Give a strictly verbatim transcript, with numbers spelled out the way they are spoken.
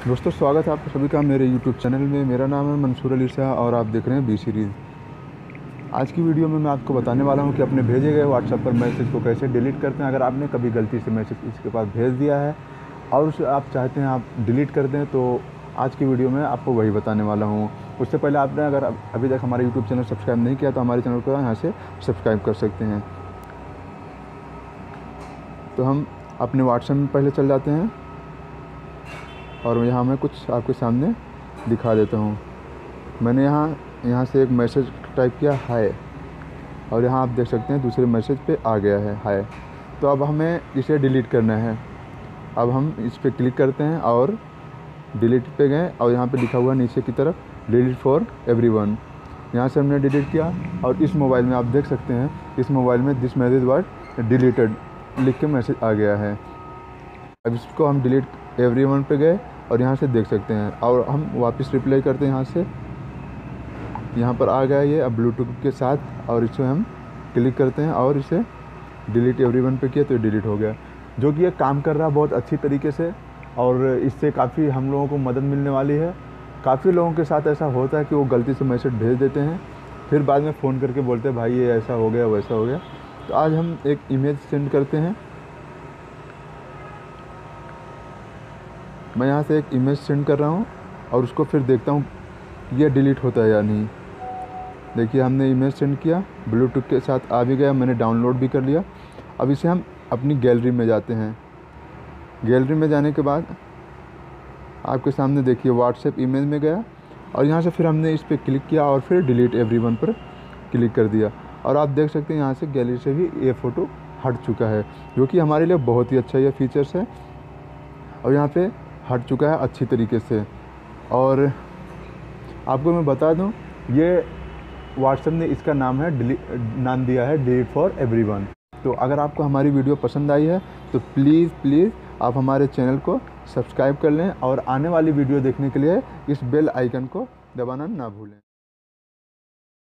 दोस्तों, स्वागत है आप सभी का मेरे यूट्यूब चैनल में। मेरा नाम है मंसूर अली शाह और आप देख रहे हैं बी सीरीज़। आज की वीडियो में मैं आपको बताने वाला हूं कि अपने भेजे गए व्हाट्सएप पर मैसेज को कैसे डिलीट करते हैं। अगर आपने कभी गलती से मैसेज इसके पास भेज दिया है और उसे आप चाहते हैं आप डिलीट कर दें, तो आज की वीडियो में आपको वही बताने वाला हूँ। उससे पहले आपने अगर अभी तक हमारा यूट्यूब चैनल सब्सक्राइब नहीं किया तो हमारे चैनल को यहाँ से सब्सक्राइब कर सकते हैं। तो हम अपने व्हाट्सएप में पहले चल जाते हैं और यहाँ मैं कुछ आपके सामने दिखा देता हूँ। मैंने यहाँ यहाँ से एक मैसेज टाइप किया हाय, और यहाँ आप देख सकते हैं दूसरे मैसेज पे आ गया है हाय। तो अब हमें इसे डिलीट करना है। अब हम इस पर क्लिक करते हैं और डिलीट पे गए और यहाँ पे लिखा हुआ नीचे की तरफ डिलीट फॉर एवरीवन। यहाँ से हमने डिलीट किया और इस मोबाइल में आप देख सकते हैं, इस मोबाइल में दिस मैसेज वर्ड डिलीटेड लिख के मैसेज आ गया है। अब इसको हम डिलीट एवरीवन पे गए और यहाँ से देख सकते हैं और हम वापस रिप्लाई करते हैं। यहाँ से यहाँ पर आ गया ये अब ब्लूटूथ के साथ, और इसे हम क्लिक करते हैं और इसे डिलीट एवरीवन पे किया तो डिलीट हो गया, जो कि ये काम कर रहा है बहुत अच्छी तरीके से। और इससे काफ़ी हम लोगों को मदद मिलने वाली है। काफ़ी लोगों के साथ ऐसा होता है कि वो गलती से मैसेज भेज देते हैं, फिर बाद में फ़ोन करके बोलते हैं भाई ये ऐसा हो गया वैसा हो गया। तो आज हम एक इमेज सेंड करते हैं। मैं यहाँ से एक इमेज सेंड कर रहा हूँ और उसको फिर देखता हूँ ये डिलीट होता है या नहीं। देखिए, हमने इमेज सेंड किया, ब्लूटूथ के साथ आ भी गया, मैंने डाउनलोड भी कर लिया। अब इसे हम अपनी गैलरी में जाते हैं। गैलरी में जाने के बाद आपके सामने देखिए व्हाट्सएप इमेज में गया और यहाँ से फिर हमने इस पर क्लिक किया और फिर डिलीट एवरीवन पर क्लिक कर दिया। और आप देख सकते हैं यहाँ से गैलरी से भी ये फ़ोटो हट चुका है, जो कि हमारे लिए बहुत ही अच्छा ये फीचर्स है। और यहाँ पे हट चुका है अच्छी तरीके से। और आपको मैं बता दूं, ये व्हाट्सएप ने इसका नाम है नाम दिया है डिलीट फॉर एवरीवन। तो अगर आपको हमारी वीडियो पसंद आई है तो प्लीज़ प्लीज़ आप हमारे चैनल को सब्सक्राइब कर लें और आने वाली वीडियो देखने के लिए इस बेल आइकन को दबाना ना भूलें।